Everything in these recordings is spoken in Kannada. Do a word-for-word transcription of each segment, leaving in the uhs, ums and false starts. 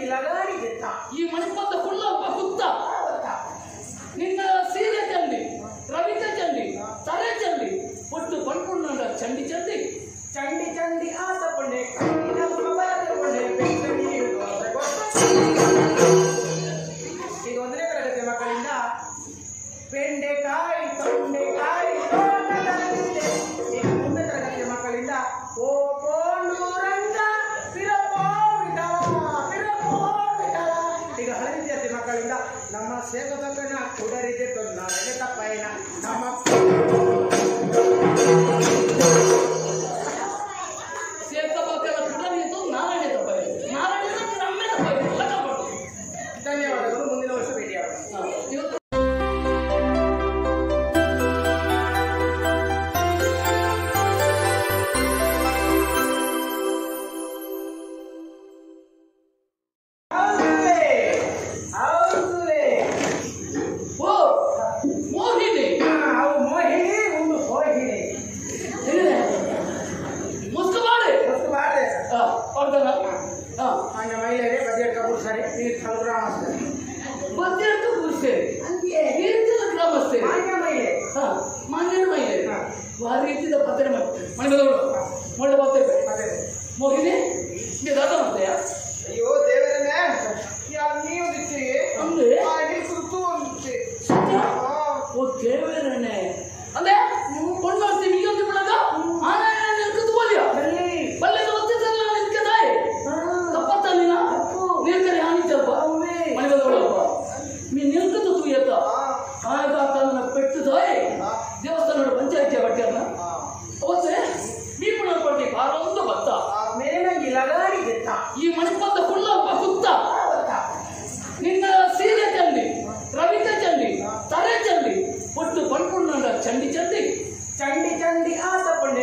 ಈ ಮಣಿಪಂದ ಕುಳ್ಳ ಹುತ್ತ ನಿನ್ನ ಸೀರೆ ಚಂಡಿ ರವಿಕ ಚಂಡಿ ತರೆ ಚಂಡಿ ಒಟ್ಟು ಪಣ್ಕೊಂಡ ಚಂಡಿ ಚಂಡಿ ಚಂಡಿ ಚಂಡಿ ಆತ ಪೊಂಡೆ ಈಗ ಒಂದನೇ ತರಗತಿ ಮಕ್ಕಳಿಂದ ಬೆಂಡೆಕಾಯಿ ತೊಂಡೆಕಾಯಿ ಈಗ ಮುಂದೆ ತರಗತಿಯ ಮಕ್ಕಳಿಂದ ಓ ಕೊಂಡು ರಂಗ ಪಿರಪೋ ವಿಠಲ ಪಿರಪೋ ವಿಠಲ ಈಗ ಹಳೆ ವಿದ್ಯಾರ್ಥಿ ಮಕ್ಕಳಿಂದ ನಮ್ಮ ಸೇವಕನ ಕುಡರಿದೆ ತೊಂದರೆ ತಪ್ಪೈನ ನಮ್ಮ ಸೇವಕನ ಕುಡರಿದು ನಾರಾಯಣ ತಪ್ಪೈ ನಾರಾಯಣ ನಮ್ಮೇ ತಪ್ಪೈ ಧನ್ಯವಾದಗಳು. ಮುಂದಿನ ವರ್ಷ ಭೇಟಿಯಾಗೋಣ. ಅಯ್ಯೋ ದೇವರನ್ನೇ ನೀವು ದಿಚ್ಚಿಗೆ ದೇವರನ್ನೇ ಅಂದ್ರೆ ಕೊಂಡೋಗ್ತಿ ಮಿಗಿಯೊಂದು ಬಿಡದ ಆನಾಯನ ನಿಲ್ಕದು ಬೋಲಿಯ ಬಲ್ಲೆ ಗೊತ್ತಿದ್ದಲ್ಲ ನಿಲ್ಕದಾಯ್ ತಪ್ಪತ್ತ ನೀನ ನಿಲ್ಕರಿ ಹಾನಿ ಸ್ವಲ್ಪ ಮನೆಗದೊಳಪ್ಪ ನೀ ನಿಲ್ಕದು ತೂಯತ್ತ ಆಗ ತನ್ನ ಪೆಟ್ಟದಾಯ್ ದೇವಸ್ಥಾನ ಪಂಚಾಯತಿಯ ಬಟ್ಟೆಯನ್ನ ಅವತ್ತೆ ಮೀಪುಣ ಪಟ್ಟಿ ಕಾರೊಂದು ಬತ್ತ ಮೇಲಂಗಿ ಲಗಾಡಿ ಗೆತ್ತ ಈ ಮಣಿಪಂದ ಕುಳ್ಳ ಹುತ್ತ ನಿನ್ನ ಸೀರೆ ಚಂಡಿ ರವಿಕ ಚಂಡಿ ತರೆ ಚಂಡಿ ಒಟ್ಟು ಪಣ್ಕೊಂಡ ಚಂಡಿ ಚಂಡಿ ಚಂಡಿ ಚಂಡಿ ಆತ ಪೊಂಡೆ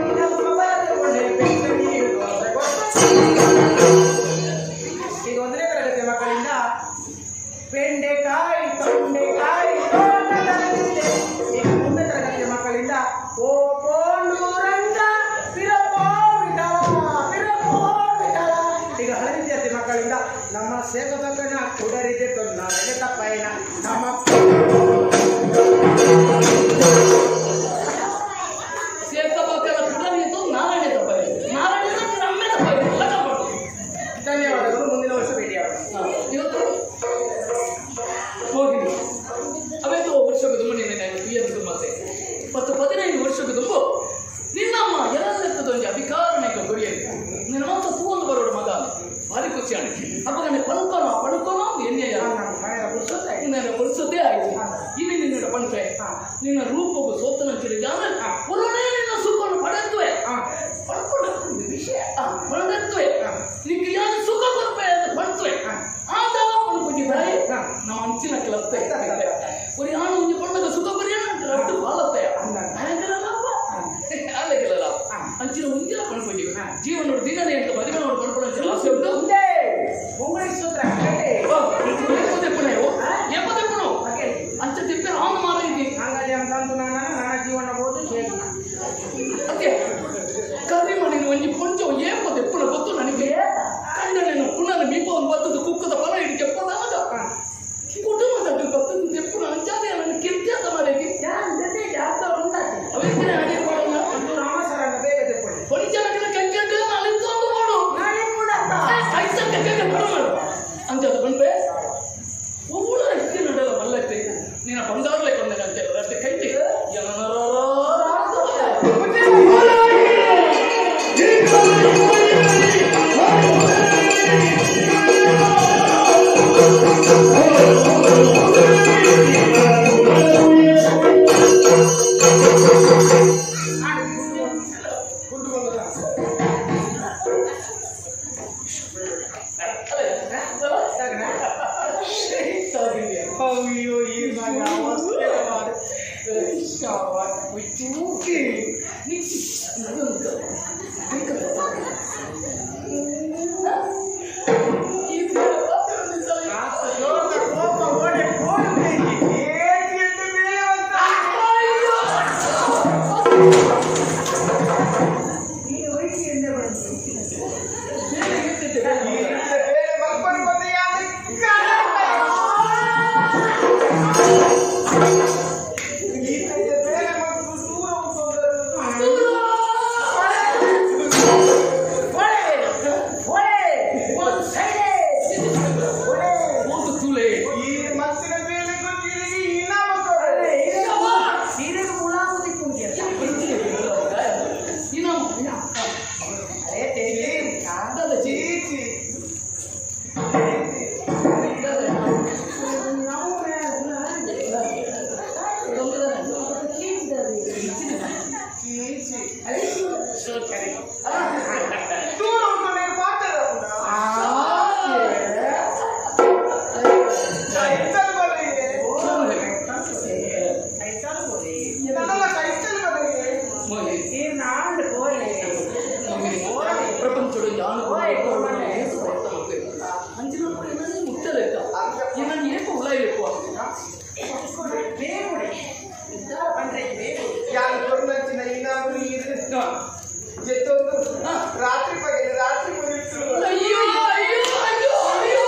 ಈಗ ಒಂದನೇ ತರಗತಿ ಮಕ್ಕಳಿಂದ ಬೆಂಡೆಕಾಯಿ ತೊಂಡೆಕಾಯಿ ಈಗ ಮುಂದೆ ತರಗತಿಯ ಮಕ್ಕಳಿಂದ ಓ ಕೊಂಡು ರಂಗ ಪಿರಪೋ ವಿಠಲ ಪಿರಪೋ ವಿಠಲ ಈಗ ಹಳೆ ವಿದ್ಯಾರ್ಥಿ ಮಕ್ಕಳಿಂದ ನಮ್ಮ ಸೇವಕನ ಕುಡರಿದೆ ತೊಂದರೆ ತಪ್ಪೈನ ನಮ್ಮ ಸೇವಕನ ಕುಡರಿದು ನಾರಾಯಣ ತಪ್ಪೈ ನಾರಾಯಣ ನಮ್ಮೇ ತಪ್ಪೈ ಧನ್ಯವಾದಗಳು. ಮುಂದಿನ ವರ್ಷ ಭೇಟಿಯಾಗೋಣ. ಇವತ್ತು ಹೋಗಿದ್ದು ಅವತ್ತು ವರ್ಷಕ್ಕೆ ತುಂಬ ನಿನ್ನೆ ಇವತ್ತು ಮತ್ತೆ ಮತ್ತು ಹದಿನೈದು ವರ್ಷಕ್ಕೆ ತುಂಬ ನಿನ್ನಮ್ಮ ಎಲ್ಲದೊಂದು ಅಧಿಕಾರಣಿಕ ಗುರಿಯಲ್ಲಿ ನಿನ್ನ ಮಾತ್ರ ತೂಂದು ಬರೋಡು ಮಗ ಭಾರಿ ಖುಷಿ ಆಣೆ ಅಪ್ಪಗನೆ ಪಣ್ಕೋಣ ಪಣ್ಕೋಣ ಎಣ್ಣೆಯ ನಿನ್ನ ಪುರುಸದ್ದೇ ಆಯ್ತು ಇಲ್ಲಿ ನಿನ್ನ ಪಣ್ಕೆ ನಿನ್ನ ರೂಪವು ಸೋತನ ತಿಳಿದಾದ್ರೆ ಪುರಾಣೇ ನಿನ್ನ ಸುಖವನ್ನು ಪಡೆದ್ವೆ ಪಡ್ಕೊಂಡು ವಿಷಯ ಪಡೆದ್ವೆ ನಿಮಗೆ ಯಾರು ಸುಖ ಕೊಡ್ಬೇ ಅಂತ ಪಡ್ತವೆ ಆದಾಗ ಪಣ್ಕೊಂಡಿದ್ದಾಯಿ ನಮ್ಮ ಅಂಚಿನ ಕೆಲಸ ஒரு ஆண் கொஞ்சம் பொண்ணுக்கு சுத்தப்படியான ரெண்டு பாலத்தை ஆலைகளா ಅಂಚಿನ ಮುಂದಿನ ಪಡ್ಕೊಂಡಿ ಜೀವನೋಡ ದಿನನೇ ಅಂತ ಮದುವೆನೋಡ ಪಡ್ಕೊಂಡು ಆಸೆ ಉಂಟು ಮುಂಗಡಿ ಸೂತ್ರ ಎಪ್ಪದೆಪ್ಪಣ ಎಪ್ಪದೆಪ್ಪಣ ಅಂಚ ತಿಪ್ಪೆ ರಾಮ ಮಾರ ಇದೆ ಹಂಗಾಗಿ ಅಂತಂದು ನಾನು ನನ್ನ ಜೀವನ ಬೋದು ಸೇರಿ ಅದೇ ಕರಿ ಮಣ್ಣಿನ ಒಂಜಿ ಪೊಂಚ ಏಪದೆಪ್ಪಣ ಗೊತ್ತು ನನಗೆ ಕಂಡನೇನು ಪುನಃ ಮೀಪ ಒಂದು ಬತ್ತದ ಕುಕ್ಕದ ಫಲ ಹಿಡಿಕೆ ಪದಾದ ಕುಟುಂಬದ ಬತ್ತದ ಎಪ್ಪಣ ಅಂಚಾದೆ ನನ್ನ ಕಿರ್ತ್ಯಾತ ಮಾರೇಗಿ ಅವರಿಗೆ ಅಡಿಗೆ ಮಾಡೋಣ ರಾಮ ಸರ ಬೇಗ ತೆಕ್ಕೊಳ್ಳಿ ಹೊಡಿಚಾರ ಕೆಂಚು ಅಲ್ಲಿಂದು ಒಂದು ಮಾಡು ನಾನೇ ಕೂಡ ಐಸ ಕೆಂಚು ಮಾಡು ಅಂಚದು ಬಂದ್ರೆ ಒಬ್ಬಳು ಅಷ್ಟೇ ನಡೆಯಲ್ಲ ಮಲ್ಲಕ್ಕೆ ನೀನು ಬಂಗಾರಲೆ ಕೊಂಡೆ ಅಂತ ಅಷ್ಟೇ ಕೈತಿ ಅಯ್ಯೋ ಈ ಮಗ ಬೇರೆ ಮಕ್ಕಳು ಅರೆ ತೆಗಿ ಕಾಂದದ ಚೀಚಿ ప్రపంచంలో అంచులో ముట్టలేక ఇవన్నీ ఎక్కువ ఉలాయి ఎక్కువ ರಾತ್ರಿ ಪಗಲಿ ರಾತ್ರಿ ಅಯ್ಯೋ ಅಯ್ಯೋ ಅಯ್ಯೋ ಅಯ್ಯೋ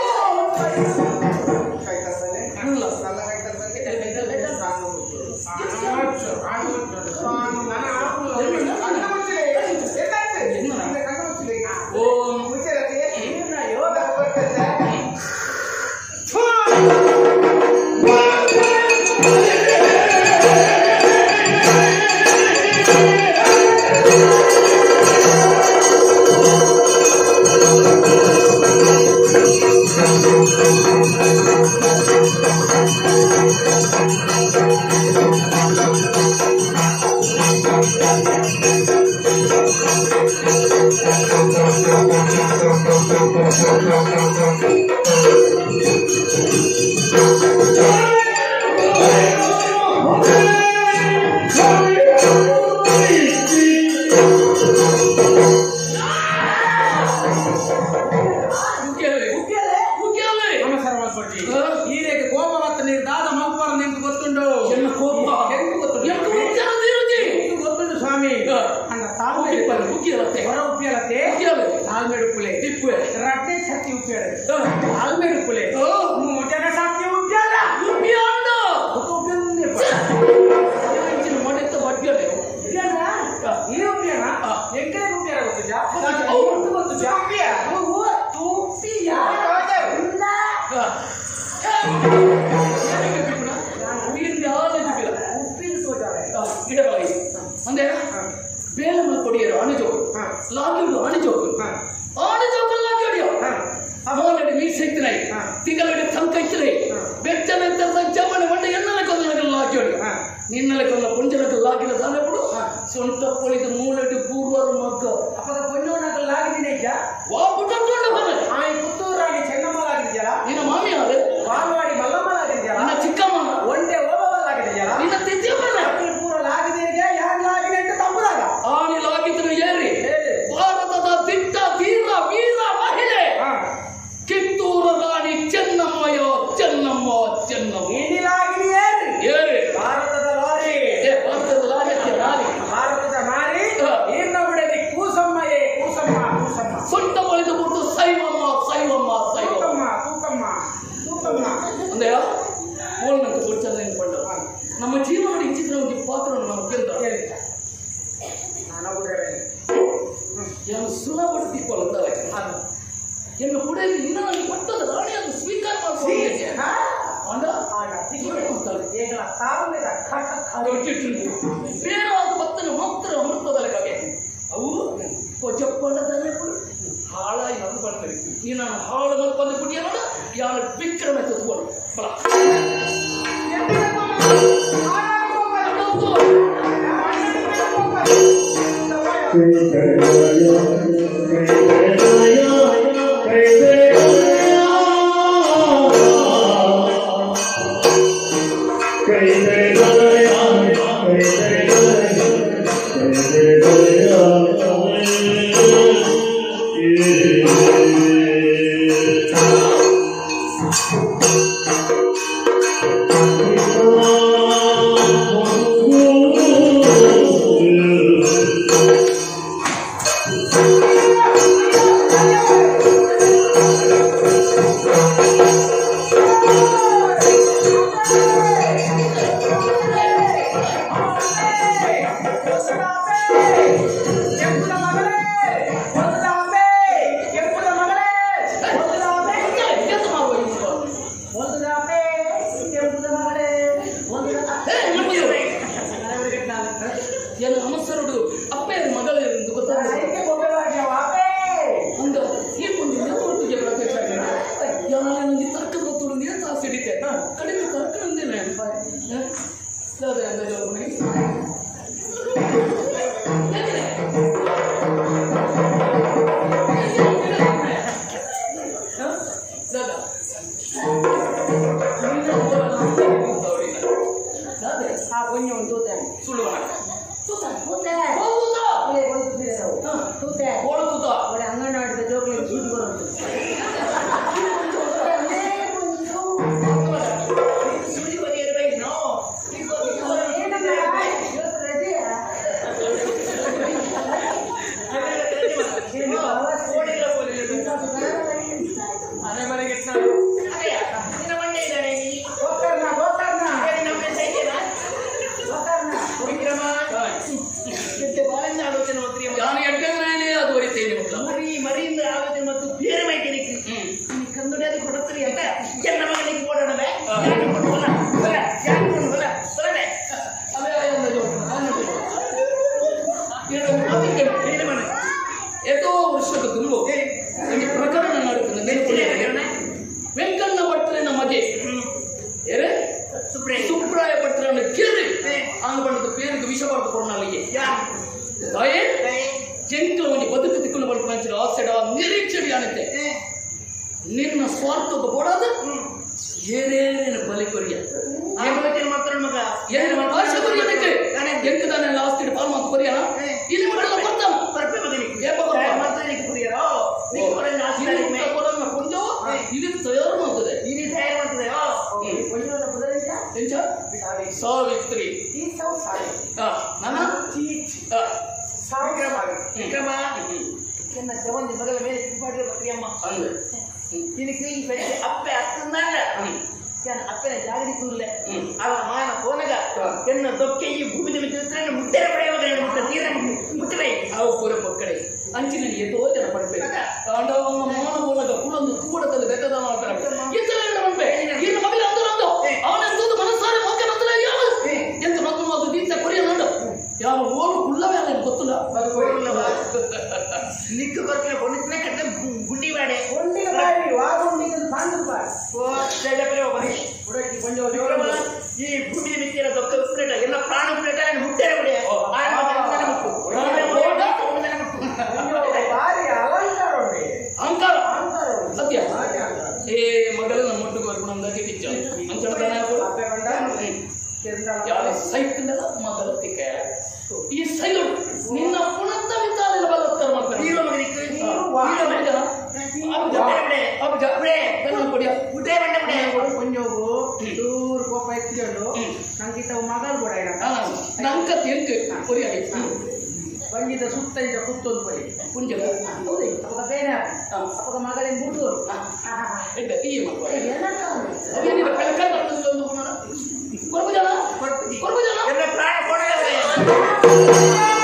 ಬೇಲಮಲ್ ಕೊಡಿಯರು ಅಣಜೋಕು ಲಾಗಿಡು ಅಣಜೋಕು ಅಣಜೋಕು ಲಾಗಿಡಿಯೋ ಮೋಲಡಿ ಮೀಸೈತಿನೈ ತಿಂಗಳಡಿ ತಂಕೈತಿನೈ ಬೆಚ್ಚನೆಂತ ಜಮನೆ ಮಂಡ ಎನ್ನಲ ಕೊಲ್ಲಗಲ್ಲ ಲಾಗಿಡಿಯೋ ನಿನ್ನಲ ಕೊಲ್ಲ ಪುಂಜಲಕ ಲಾಗಿನ ದಾನಪುಡು ಸೊಂಟ ಪೊಳಿದ ಮೂಲಡಿ ಪೂರ್ವರು ಮಗ್ಗ ಅಪ್ಪದ ಪೊನ್ನೋನಕ ಲಾಗಿದಿನೇಜ ವಾ ಪುಟ್ಟೊಂಡ ಬರ ಆಯಿ ಪುತ್ತೂರು ರಾಣಿ ಚೆನ್ನಮ್ಮ ಲಾಗಿದ್ಯಲ್ಲ ನಿನ್ನ ಮಾಮಿ ಯಾರು ಬಾಲ್ವಾಡಿ ಮಲ್ಲಮ್ಮ ಲಾಗಿದ್ಯಲ್ಲ ನಿನ್ನ ಚಿಕ್ಕಮ್ಮ ಒಂಟೆ ಓಬವ್ವ ಲಾಗಿದ್ಯಲ್ಲ ನಿನ್ನ ತಿತ್ತಿಯಮ್ಮನ ಪೂರ ಲಾಗಿದೇಗೆ ಯಾರು ಲಾಗಿದೆ ಅಂತ ತಪ್ಪದಾಗ ಆನಿ ಲಾಗಿದ್ರು ಏರಿ ಭಾರತದ ದಿಟ್ಟ ಧೀರ ವೀರ ಮಹಿಳೆ ಕಿತ್ತೂರು ರಾಣಿ ಚೆನ್ನಮ್ಮಯೋ ಚೆನ್ನಮ್ಮ ಚೆನ್ನಮ್ಮ ಏನಿಲಾಗಿದೆ ಏರಿ ಭಾರತದ ಲಾರಿ ಭಾರತದ ಲಾರಿ ರಾಣಿ ಭಾರತದ ಮಾರಿ ಈರ್ನ ಬಿಡದಿ ಕೂಸಮ್ಮಯೇ ಕೂಸಮ್ಮ ಕೂಸಮ್ಮ ಸೊಂಟ ಬಳಿದು ಬಿಟ್ಟು ಸೈವಮ್ಮ ಸೈವಮ್ಮ ಸೈವಮ್ಮ ತೂಕಮ್ಮ ತೂಕಮ್ಮ ಅಂದೆಯ ಮೂಲನಂತ ಗುರ್ಚಂದ ನೆನ್ಕೊಂಡ ನಮ್ಮ ಜೀವನದ ಇಂಚಿನ ಒಂದು ಪಾತ್ರವನ್ನು ನಾವು ಕೇಳ್ತಾರೆ ಏನು ಸುಲಭ ತಿಕ್ಕೊಳ್ಳುತ್ತಾರೆ ಎನ್ನು ಕೂಡ ಇನ್ನ ನನಗೆ ಪಟ್ಟದ ರಾಣಿಯನ್ನು ಸ್ವೀಕಾರ ಮಾಡ್ಕೊಂಡಿದ್ದೆ ಬೇರೆ ಭಕ್ತನ ಮಾತ್ರ ಅಮೃತದಲ್ಲಿ ಕಗೆ ಅವು ಕೊಜಪ್ಪಣ್ಣದಲ್ಲೇ ಹಾಳಾಗಿ ನಾನು ಬಂದ್ರಿ ನೀ ನಾನು ಹಾಳು ಮಲ್ಕೊಂಡು ಬಿಟ್ಟಿಯ ನೋಡ ಯಾರು ವಿಕ್ರಮ ತತ್ಕೊಂಡು ಬಲ Yeah. ಕೊಡ್ತೀರಿ ಅಂತ ಎನ್ನ ಮಗನಿಗೆ ಓಡೋಣವೇ ಯಾಕೆ ಕೊಡುವಲ್ಲ ಬರ ಯಾಕೆ ಕೊಡುವಲ್ಲ ಬರದೆ ಅದೇ ಆಯಂದ ಜೋಡ ನಾನು ಏನು ಮನೆ ಎಷ್ಟೋ ವರ್ಷಕ್ಕೆ ತುಂಬು ಈ ಪ್ರಕರಣ ನಡೆಯುತ್ತದೆ ನೆನಪುಳಿಯ ವೆಂಕಣ್ಣ ಭಟ್ರನ ಮಗೆ ಏರೆ ಸುಬ್ರಾಯ ಭಟ್ರನ ಕೇಳಿ ಅಂಗ ಬಂದ ಪೇರಿಗೆ ವಿಷ ಬರ್ದು ಕೊಡಲಿಗೆ ತಾಯೇ ಜಂಕಲವನಿ ಬದುಕು ತಿಕ್ಕೊಂಡು ಬರ್ಕೊಂಡು ಆಸೆಡ ನಿರೀಕ್ಷಣೆ ಆಗುತ್ತೆ ನಿನ್ನ ಸ್ವಾರ್ಥದ ಬೋಡಾದ ಏನೇನೇನು ಬಲಿ ಕೊರಿಯ ಮಾತ್ರ ಮಗ ಏನು ಆಶ ಕೊರಿಯದಕ್ಕೆ ಎಂಕದಾನೆ ಲಾಸ್ಟ್ ಪಾಲ್ ಮಾತು ಕೊರಿಯನ ಇಲ್ಲಿ ಮಾಡಲ್ಲ ಬರ್ತಾನ ಬರ್ಪೆ ಮಗನಿಗೆ ಏಪ ಬರ್ತಾನ ಮಾತ್ರ ನೀನು ಕುರಿಯರೋ ನೀನು ಕೊರನ್ನ ಆಸ್ತಿ ಕೊರನ್ನ ಕೊಂಜೋ ಇದು ತಯಾರು ಮಾಡ್ತದೆ ನೀನು ತಯಾರು ಮಾಡ್ತದೆ ಓ ಕೊಂಜೋನ ಬದಲಿಂದ ಎಂಚ ಸಾವಿತ್ರಿ ಈ ಸೌ ಸಾಯಿ ಹಾ ನನ್ನ ಚೀಚ್ ವಿಕ್ರಮ ವಿಕ್ರಮ ಎನ್ನ ಜವಂದಿ ಮಗಳ ಮೇಲೆ ಮಾಡಿರೋ ಪ್ರಿಯಮ್ಮ ಅಂದ್ರೆ ನಿನಗೆ ಈ ಬೆಳೆ ಅಪ್ಪೆ ಅತ್ತಂದಲ್ಲ ನಾನು ಅಪ್ಪನ ಜಾಗರಿ ಕೂರಲೆ ಅವ ಮಾನ ಕೋನಗ ಎನ್ನ ದೊಕ್ಕೆ ಈ ಭೂಮಿ ಚಿತ್ರ ಮುಟ್ಟೆ ಪಡೆಯುವಾಗ ಮುಟ್ಟ ತೀರ ಮುಟ್ಟಬೇ ಅವು ಪೂರ ಪಕ್ಕಡೆ ಅಂಚಿನ ಎಷ್ಟೋ ಜನ ಪಡ್ಬೇಕು ಕಾಂಡವನ್ನ ಮೋನ ಮೂಲಕ ಕುಳೊಂದು ಕೂಡದಲ್ಲಿ ಬೆಟ್ಟದ ಮಾಡ್ತಾರೆ ಇತರ ಬಂದ್ಬೆ ಇನ್ನು ಮಗಲ ಅಂದರಂದು ಅವನ ಎಂತದ್ದು ಮನಸ್ಸಾರೆ ಮೋಕೆ ಬಂದ್ರೆ ಯಾವ ಎಂತ ಮಕ್ಕಳು ಅದು ದೀಕ್ಷ ಕೊರಿಯ ನೋಡು ಯಾವ ಓಡು ಕುಳ್ಳವೇ ಅಲ್ಲ ಗೊತ್ತಿಲ್ಲ ನಿಕ್ಕು ಬರ್ತಿಲ್ಲ ಬೊಣ್ಣಿನ ಕಟ್ಟ ಗುಂಡಿ ಬಾಡೆ ಒಂದಿನ ಬಾಯಿ ವಾಗುಂಡಿಗೆ ಸಾಂದು ಬಾ ಓ ಸೈಡಪ್ರೆ ಬನ್ನಿ ಉಡಕಿ ಕೊಂಜ ವಿಕ್ರಮ ಈ ಭೂಮಿ ಮಿಕ್ಕಿರ ದೊಕ್ಕ ಉಪ್ರೇಟ ಎಲ್ಲ ಪ್ರಾಣ ಉಪ್ರೇಟ ಮುಟ್ಟೆ ಬಿಡಿ ಬಾರಿ ಅಲಂಕಾರ ಉಂಟು ಅಹಂಕಾರ ಅಲಂಕಾರ ಉಂಟು ಸತ್ಯ ಏ ಮಗಲು ನಮ್ಮ ಒಟ್ಟಿಗೆ ಬರ್ಕೊಂಡು ಅಂದಾಗೆ ಕಿಚ್ಚ ಅಂಚಡದಾನ ಅಪ್ಪೆ ಬಂಡ ಯಾವ ಸೈಟ್ನೆಲ್ಲ ಮೊದಲು ತಿಕ್ಕ ಈ ಸೈಲು ನಿನ್ನ ಪುಣತ್ತ ವಿಚಾರ ಬಲತ್ತರ ಮಾಡ್ತಾರೆ ಹೀರೋ ಮಗನಿಗೆ ಮುಟ್ಟೆ ಬಂಡೆ ಬಿಡೆ ಕೊಂಜೋಗು ದೂರ ಕೋಪ ಎತ್ತಿಕೊಂಡು ನಂಗಿತ ಮಗಳು ಕೂಡ ನಂಕ ತೆಂಕು ಕೊರಿಯಾಗಿ ಬಂದಿದ್ದ ಸುತ್ತ ಈಗ ಕುತ್ತೊಂದು ಬೈ ಪುಂಜ ಅವಾಗ ಬೇರೆ ಅವಾಗ ಮಗಳಿಂದ ಬಿಟ್ಟು ಈ ಮಕ್ಕಳು ಅವೇನಿದೆ ಕಳ್ಕಂಡ ಕೊರ್ಬು ಜನ ಕೊರ್ಬು ಜನ ಎಲ್ಲ ಪ್ರಾಣ ಕೊಡ